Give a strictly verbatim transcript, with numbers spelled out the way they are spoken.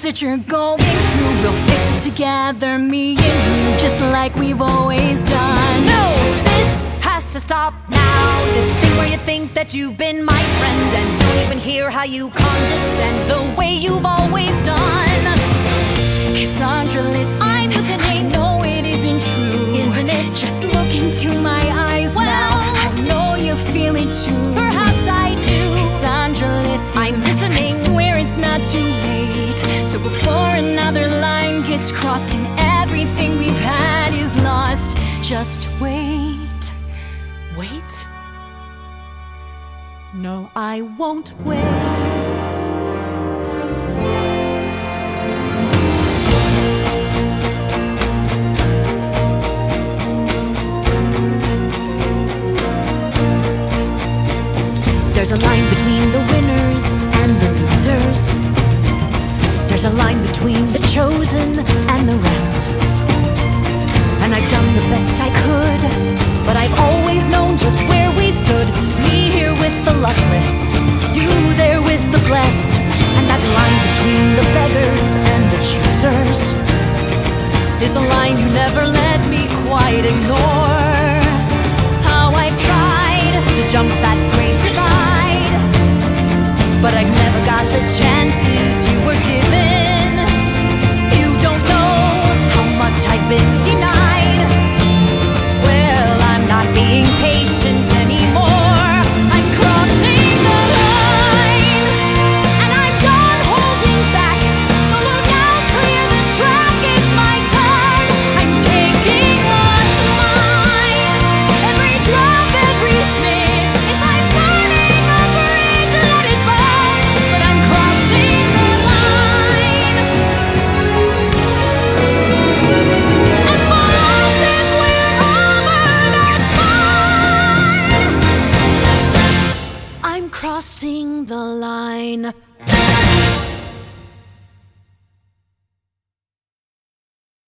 that you're going through, we'll fix it together, me and you, just like we've always done. No, this has to stop now. This thing where you think that you've been my friend and don't even hear how you condescend the way you've always done. Cassandra, listen, I'm listening. I know it isn't true, Isn't it? Just look into my eyes Well, now. I know you feel it too. Perhaps I do. Cassandra, listen, I'm listening. I swear it's not too late. So before another line gets crossed and everything we've had is lost, just wait. Wait? No, I won't wait. There's a line between the winners and the losers. There's a line between the chosen and the rest. And I've done the best I could, but I've always known just where we stood. Me here with the luckless, you there with the blessed. And that line between the beggars and the choosers is a line you never let me quite ignore. How I've tried to jump that great divide, but I've never got the chances you were given. You don't know how much I've been denied. Well, I'm not being patient anymore. I'm crossing the line, and I'm done holding back. So look out, clear the track, it's my turn. I'm taking what's mine, every drop, every smidge. If I'm burning a bridge, let it burn. But I'm crossing the line. And for us, if we're over, that's fine. I'm crossing the line.